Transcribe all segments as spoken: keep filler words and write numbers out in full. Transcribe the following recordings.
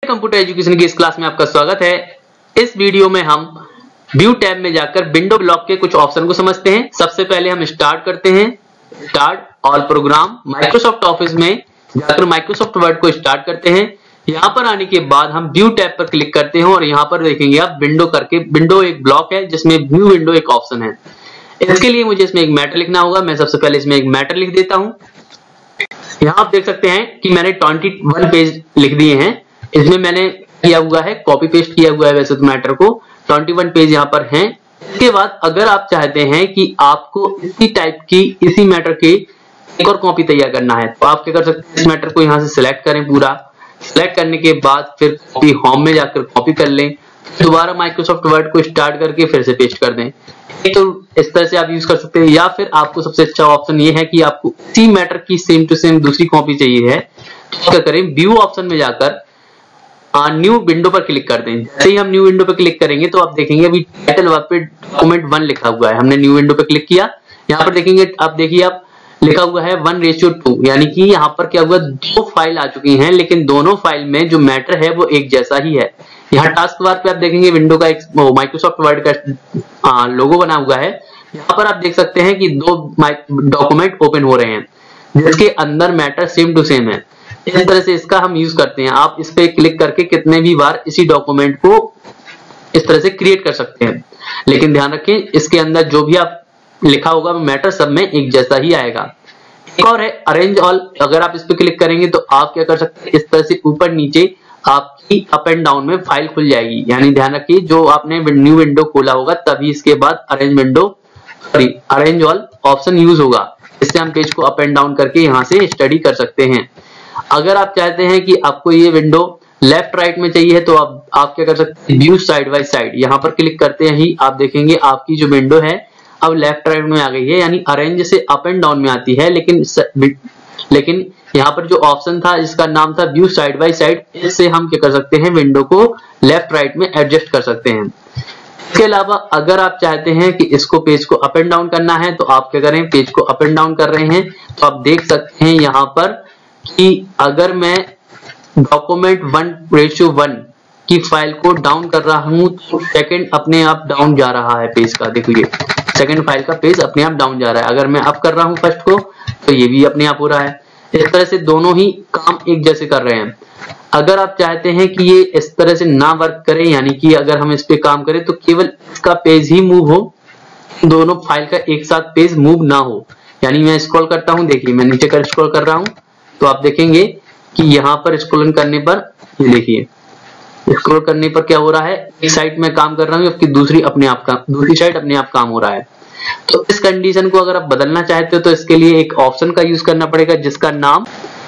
Computer education की इस class में आपका स्वागत है। इस वीडियो में हम व्यू टैब में जाकर विंडो ब्लॉक के कुछ ऑप्शन को समझते हैं। सबसे पहले हम स्टार्ट करते हैं, start all program, Microsoft office में जाकर माइक्रोसॉफ्ट वर्ड को स्टार्ट करते हैं। यहाँ पर आने के बाद हम व्यू टैब पर क्लिक करते हैं और यहाँ पर देखेंगे आप विंडो करके, विंडो एक ब्लॉक है जिसमें व्यू विंडो एक ऑप्शन है। इसके लिए मुझे इसमें एक मैटर लिखना होगा। मैं सबसे पहले इसमें एक मैटर लिख देता हूँ। यहाँ आप देख सकते हैं कि मैंने इक्कीस पेज लिख दिए हैं। इसमें मैंने किया हुआ है, कॉपी पेस्ट किया हुआ है वैसे तो मैटर को, इक्कीस पेज यहाँ पर हैं। इसके बाद अगर आप चाहते हैं कि आपको इसी टाइप की, इसी मैटर की एक और कॉपी तैयार करना है तो आप क्या कर सकते हैं, इस मैटर को यहाँ से सिलेक्ट करें। पूरा सिलेक्ट करने के बाद फिर कॉपी होम में जाकर कॉपी कर लें, दोबारा माइक्रोसॉफ्ट वर्ड को स्टार्ट करके फिर से पेस्ट कर दें। तो इस तरह से आप यूज कर सकते हैं। या फिर आपको सबसे अच्छा ऑप्शन ये है कि आपको इसी मैटर की सेम टू सेम दूसरी कॉपी चाहिए है तो क्या करें, व्यू ऑप्शन में जाकर न्यू विंडो पर क्लिक कर दें। जैसे ही हम न्यू विंडो पर क्लिक करेंगे तो आप देखेंगे अभी टाइटल बार पे डॉक्यूमेंट वन लिखा हुआ है। हमने न्यू विंडो पर क्लिक किया, यहाँ पर देखेंगे आप देखिए आप लिखा हुआ है वन रेशियो टू, यानी कि यहाँ पर क्या हुआ, दो फाइल आ चुकी हैं लेकिन दोनों फाइल में जो मैटर है वो एक जैसा ही है। यहाँ टास्क बार पे आप देखेंगे विंडो का एक माइक्रोसॉफ्ट वर्ड का लोगो बना हुआ है। यहाँ पर आप देख सकते हैं कि दो डॉक्यूमेंट ओपन हो रहे हैं जिसके अंदर मैटर सेम टू सेम है। इस तरह से इसका हम यूज करते हैं। आप इस पे क्लिक करके कितने भी बार इसी डॉक्यूमेंट को इस तरह से क्रिएट कर सकते हैं, लेकिन ध्यान रखें इसके अंदर जो भी आप लिखा होगा मैटर सब में एक जैसा ही आएगा। एक और है अरेंज ऑल। अगर आप इस पे क्लिक करेंगे तो आप क्या कर सकते हैं, इस तरह से ऊपर नीचे आपकी अप एंड डाउन में फाइल खुल जाएगी। यानी ध्यान रखिए जो आपने न्यू विंडो खोला होगा तभी इसके बाद arrange window sorry arrange all option use होगा। इससे हम पेज को अप एंड डाउन करके यहाँ से स्टडी कर सकते हैं। अगर आप चाहते हैं कि आपको ये विंडो लेफ्ट राइट में चाहिए तो आप आप क्या कर सकते हैं, व्यू साइड बाय साइड, यहाँ पर क्लिक करते ही आप देखेंगे आपकी जो विंडो है अब लेफ्ट राइट में आ गई है। यानी अरेंज से अप एंड डाउन में आती है, लेकिन लेकिन यहाँ पर जो ऑप्शन था जिसका नाम था व्यू साइड बाय साइड, इससे हम क्या कर सकते हैं, विंडो को लेफ्ट राइट में एडजस्ट कर सकते हैं। इसके अलावा अगर आप चाहते हैं कि इसको पेज को अप एंड डाउन करना है तो आप क्या करें, पेज को अप एंड डाउन कर रहे हैं तो आप देख सकते हैं यहाँ पर कि अगर मैं डॉक्यूमेंट वन रेशियो वन की फाइल को डाउन कर रहा हूं तो सेकंड अपने आप डाउन जा रहा है पेज का। देखिए सेकंड फाइल का पेज अपने आप डाउन जा रहा है। अगर मैं अप कर रहा हूं फर्स्ट को तो ये भी अपने आप हो रहा है। इस तरह से दोनों ही काम एक जैसे कर रहे हैं। अगर आप चाहते हैं कि ये इस तरह से ना वर्क करे, यानी कि अगर हम इस पे काम करें तो केवल इसका पेज ही मूव हो, दोनों फाइल का एक साथ पेज मूव ना हो। यानी मैं स्क्रॉल करता हूं, देखिए मैं नीचे कर स्क्रॉल कर रहा हूं तो आप देखेंगे कि यहाँ पर स्क्रॉल करने पर ये देखिए स्क्रॉल करने पर क्या हो रहा है, एक साइड में काम कर रहा हूँ जबकि दूसरी अपने आप का दूसरी साइड अपने आप काम हो रहा है। तो इस कंडीशन को अगर आप बदलना चाहते हो तो इसके लिए एक ऑप्शन का यूज करना पड़ेगा जिसका नाम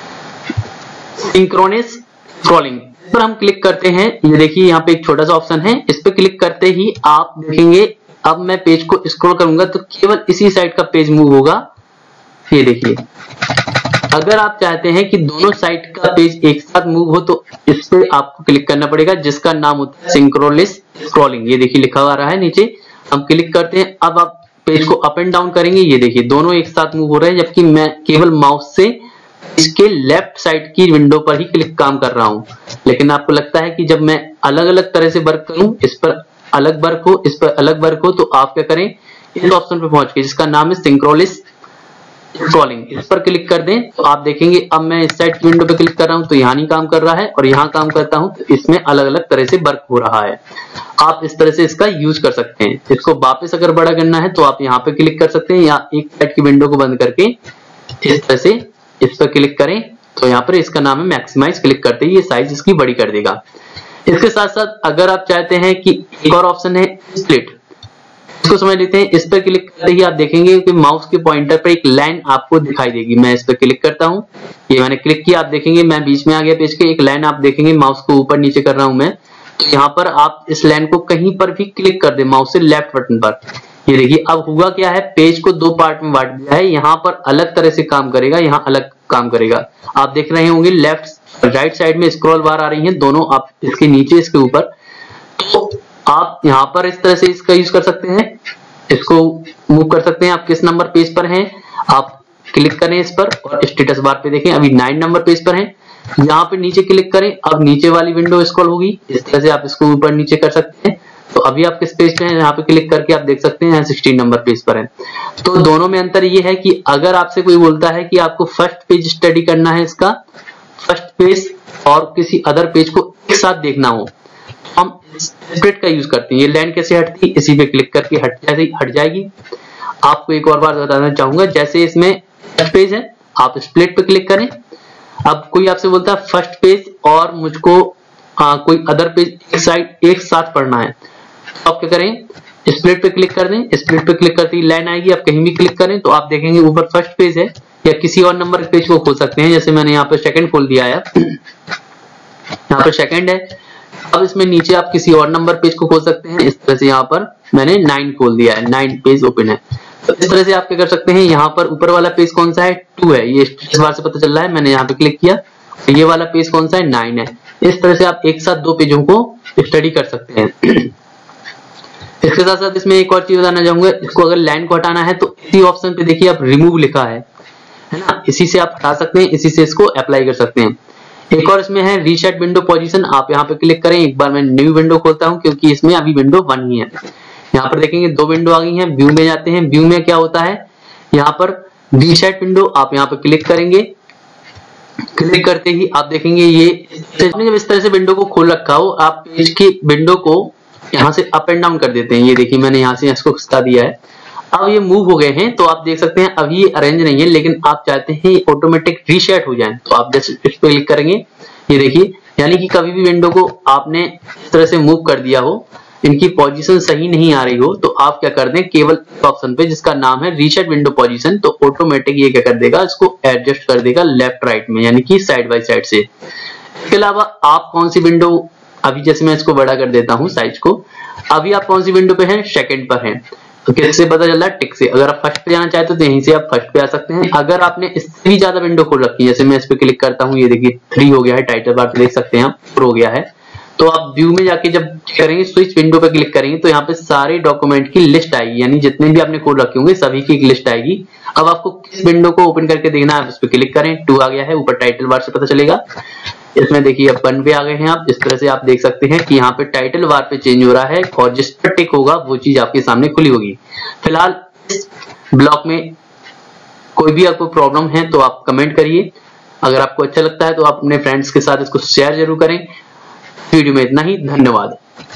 सिंक्रोनस स्क्रॉलिंग पर हम क्लिक करते हैं। ये देखिए यहाँ पे एक छोटा सा ऑप्शन है, इस पे क्लिक करते ही आप देखेंगे अब मैं पेज को स्क्रॉल करूंगा तो केवल इसी साइड का पेज मूव होगा। ये देखिए अगर आप चाहते हैं कि दोनों साइड का पेज एक साथ मूव हो तो इस पे आपको क्लिक करना पड़ेगा जिसका नाम होता है सिंक्रोनस स्क्रॉलिंग। ये देखिए लिखा हुआ रहा है नीचे, हम क्लिक करते हैं। अब आप पेज को अप एंड डाउन करेंगे, ये देखिए दोनों एक साथ मूव हो रहे हैं जबकि मैं केवल माउस से इसके लेफ्ट साइड की विंडो पर ही क्लिक काम कर रहा हूं। लेकिन आपको लगता है कि जब मैं अलग अलग तरह से वर्क करूं, इस पर अलग वर्क हो इस पर अलग वर्क हो, तो आप क्या करें, इस ऑप्शन पे पहुंच के जिसका नाम है सिंक्रोनस स्क्रॉलिंग, इस पर क्लिक कर दें तो आप देखेंगे अब मैं इस साइड की विंडो पे क्लिक कर रहा हूं तो यहाँ नहीं काम कर रहा है और यहाँ काम करता हूं तो इसमें अलग अलग तरह से वर्क हो रहा है। आप इस तरह से इसका यूज कर सकते हैं। इसको वापस अगर बड़ा करना है तो आप यहाँ पे क्लिक कर सकते हैं या एक साइड की विंडो को बंद करके इस तरह से इस पर क्लिक करें तो यहाँ पर इसका नाम है मैक्सिमाइज, क्लिक करते ही ये साइज इसकी बड़ी कर देगा। इसके साथ साथ अगर आप चाहते हैं कि एक और ऑप्शन है स्प्लिट, इसको समझ लेते हैं। इस पर क्लिक करते ही आप देखेंगे कि माउस के पॉइंटर पर एक लाइन आपको दिखाई देगी। मैं इस पर क्लिक करता हूं, ये मैंने क्लिक किया, आप देखेंगे मैं बीच में आ गया पेज के, एक लाइन आप देखेंगे माउस को ऊपर नीचे कर रहा हूं मैं, तो यहाँ पर आप इस लाइन को कहीं पर भी क्लिक कर दे माउस से लेफ्ट बटन पर। ये देखिए अब हुआ क्या है, पेज को दो पार्ट में बांट दिया है। यहाँ पर अलग तरह से काम करेगा, यहाँ अलग काम करेगा। आप देख रहे होंगे लेफ्ट राइट साइड में स्क्रॉल बार आ रही है दोनों, आप इसके नीचे इसके ऊपर, तो आप यहाँ पर इस तरह से इसका यूज कर सकते हैं। इसको मूव कर सकते हैं, आप किस नंबर पेज पर हैं आप क्लिक करें इस पर और स्टेटस बार पे देखें अभी नाइन नंबर पेज पर हैं। यहाँ पे नीचे क्लिक करें, अब नीचे वाली विंडो स्क्रॉल होगी, इस तरह से आप इसको ऊपर नीचे कर सकते हैं। तो अभी आप किस पेज पे हैं, यहाँ पे क्लिक करके आप देख सकते हैं सोलह नंबर पेज पर है। तो दोनों में अंतर ये है कि अगर आपसे कोई बोलता है कि आपको फर्स्ट पेज स्टडी करना है, इसका फर्स्ट पेज और किसी अदर पेज को एक साथ देखना हो, तो हम स्प्लिट का यूज करते हैं। ये लाइन कैसे हटती है, इसी पे क्लिक करके हट जाएगी हट जाएगी। आपको एक और बार बताना चाहूंगा, जैसे इसमें फर्स्ट पेज है, आप स्प्लिट पे क्लिक करें। अब कोई आपसे बोलता है फर्स्ट पेज और मुझको आ, कोई अदर पेज एक साइड एक साथ पढ़ना है, तो आप क्या करें, स्प्लिट पे क्लिक कर दें। स्प्लिट पे क्लिक करते ही लाइन आएगी, आप कहीं भी क्लिक करें तो आप देखेंगे ऊपर फर्स्ट पेज है, या किसी और नंबर पेज को खोल सकते हैं। जैसे मैंने यहाँ पे सेकंड खोल दिया है, यहाँ पर सेकंड है। अब इसमें नीचे आप किसी और नंबर पेज को खोल सकते हैं। इस तरह से यहाँ पर मैंने नाइन खोल दिया है, नाइन पेज ओपन है। तो इस तरह से आप क्या कर सकते हैं, यहाँ पर ऊपर वाला पेज कौन सा है, टू है, ये इस बार से पता चल रहा है, मैंने यहाँ पे क्लिक किया। ये वाला पेज कौन सा है, नाइन है। इस तरह से आप एक साथ दो पेजों को स्टडी कर सकते हैं। इसके साथ साथ इसमें एक और चीज बताना चाहूंगा, इसको अगर लाइन को हटाना है तो इसी ऑप्शन पे देखिए आप रिमूव लिखा है है ना, इसी से आप हटा सकते हैं, इसी से इसको अप्लाई कर सकते हैं। एक और इसमें है रीसेट विंडो पोजीशन, आप यहाँ पे क्लिक करें। एक बार मैं न्यू विंडो खोलता हूँ क्योंकि इसमें अभी विंडो वन ही है। यहाँ पर देखेंगे दो विंडो आ गई हैं। व्यू में जाते हैं, व्यू में क्या होता है, यहाँ पर रीसेट विंडो, आप यहाँ पे क्लिक करेंगे। क्लिक करते ही आप देखेंगे ये जब इस तरह से विंडो को खोल रखा हो, आप पेज की विंडो को यहाँ से अप एंड डाउन कर देते हैं। ये देखिए मैंने यहाँ से इसको खिसका दिया है, अब ये मूव हो गए हैं। तो आप देख सकते हैं अभी ये अरेंज नहीं है, लेकिन आप चाहते हैं ये ऑटोमेटिक रीसेट हो जाए, तो आप जस्ट इस पे क्लिक करेंगे। ये देखिए, यानी कि कभी भी विंडो को आपने इस तरह से मूव कर दिया हो, इनकी पोजीशन सही नहीं आ रही हो, तो आप क्या कर दें, केवल ऑप्शन पे जिसका नाम है रीसेट विंडो पोजीशन, तो ऑटोमेटिक ये क्या कर देगा, इसको एडजस्ट कर देगा लेफ्ट राइट में, यानी कि साइड बाय साइड से। इसके अलावा आप कौन सी विंडो, अभी जैसे मैं इसको बड़ा कर देता हूँ साइज को, अभी आप कौन सी विंडो पे हैं, सेकंड पर हैं। तो किससे पता चल रहा है, टिक से। अगर आप फर्स्ट पे जाना चाहते हो तो यहीं से आप फर्स्ट पे आ सकते हैं। अगर आपने इससे भी ज्यादा विंडो खोल रखी है, जैसे मैं इस पे क्लिक करता हूँ, ये देखिए थ्री हो गया है, टाइटल बार पे देख सकते हैं आप फोर हो गया है। तो आप व्यू में जाके जब करेंगे, स्विच विंडो पे क्लिक करेंगे, तो यहाँ पे सारे डॉक्यूमेंट की लिस्ट आएगी, यानी जितने भी आपने खोल रखे होंगे सभी की एक लिस्ट आएगी। अब आपको किस विंडो को ओपन करके देखना है, उस पर क्लिक करें। टू आ गया है, ऊपर टाइटल बार से पता चलेगा। इसमें देखिए अब वन पे आ गए हैं आप। इस तरह से आप देख सकते हैं कि यहाँ पे टाइटल बार पे चेंज हो रहा है, और जिस पर टिक होगा वो चीज आपके सामने खुली होगी। फिलहाल इस ब्लॉक में कोई भी आपको प्रॉब्लम है तो आप कमेंट करिए। अगर आपको अच्छा लगता है तो आप अपने फ्रेंड्स के साथ इसको शेयर जरूर करें। वीडियो में इतना ही, धन्यवाद।